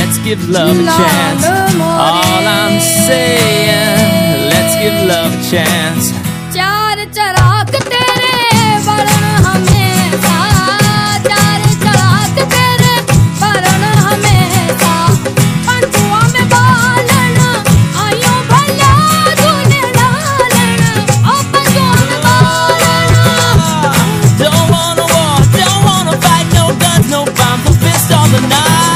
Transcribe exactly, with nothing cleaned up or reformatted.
let's give love a chance. All I'm saying, let's give love a chance. चार चराग तेरे बरन हमेशा, चार चराग तेरे बरन हमेशा, पंचुआ में बालन आयो भला तूने डालन, ओ पंचुआ में बालन. Don't wanna war, don't wanna fight, no guns, no bombs, no fists all the night.